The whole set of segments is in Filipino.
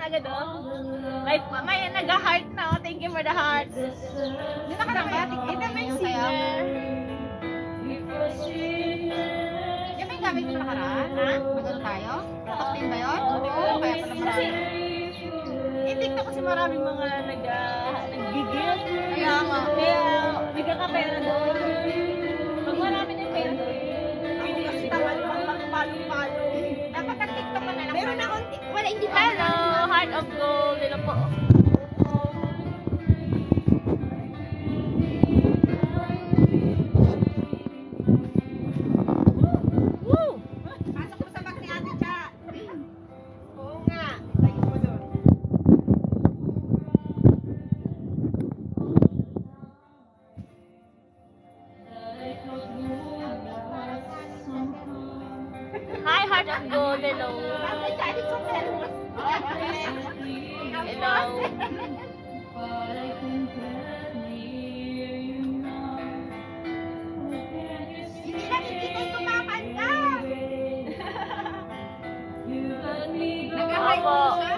agad oh. May nag-heart na oh. Thank you for the hearts. Hindi na ka na ba? Ito may singer. Yan may gamit mo nakaraan? Ha? Magano tayo? Top 10 ba yun? Oo, kaya pala Kasi, marami. TikTok kasi maraming mga nag-gigil. Kaya nga. Kaya, bigyan ka pera doon. Pag marami ng pera doon, Hindi kasi tamad palo-palo. Dapat ang TikTok ka na lang. Meron akong TikTok. Wala, hindi pa. hello, Heart of Gold. Dito po. Woo! Pasok mo sa bag ni Ate Cha. Oo nga. Lagi mo doon. Hi, Heart of Gold. Hello. Ate Cha, it's okay. Hello. Hindi nakikita yung kumakanta. Nag-ahay mo siya.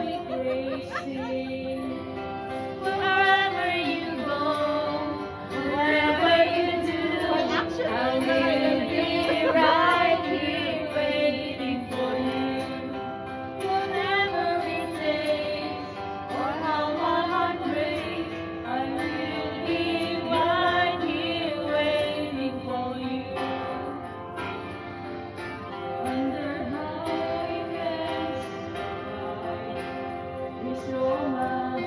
Wherever you go, whatever you do, I will be right here waiting for you. Whatever it takes, or how my heart breaks, I will be right here waiting for you. Wonder how it gets right is your love.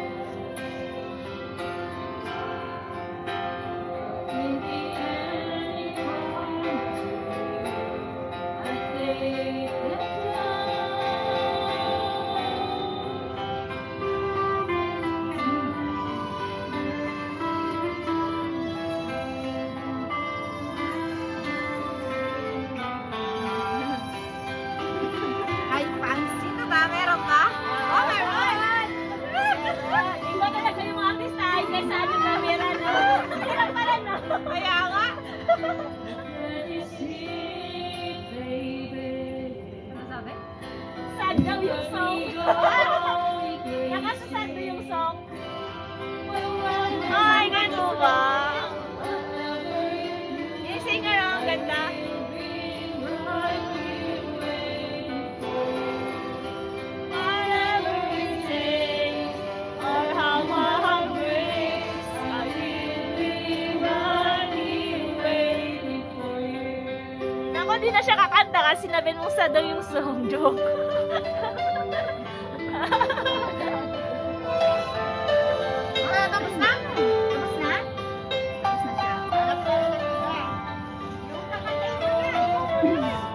In the end, it comes to I think that's Ay, fancy na ba? Meron ka? Oh, meron! Iba talaga yung mga artista ay guys sa ating camera, no? Hirap pala, no? Kaya nga. Ano sabi? Sad daw yung song. Nakasasad daw yung song. Ay, gano'n ba? Yung singer, oh, ang ganda. Whatever it takes, or how my heart breaks, I will be right here waiting for you. Naku, di na siya kakanta kasi sinabi mong sad daw yung song. Joke. Ah, tapos na? Tapos na? Tapos na siya. Yung kakanta ko na.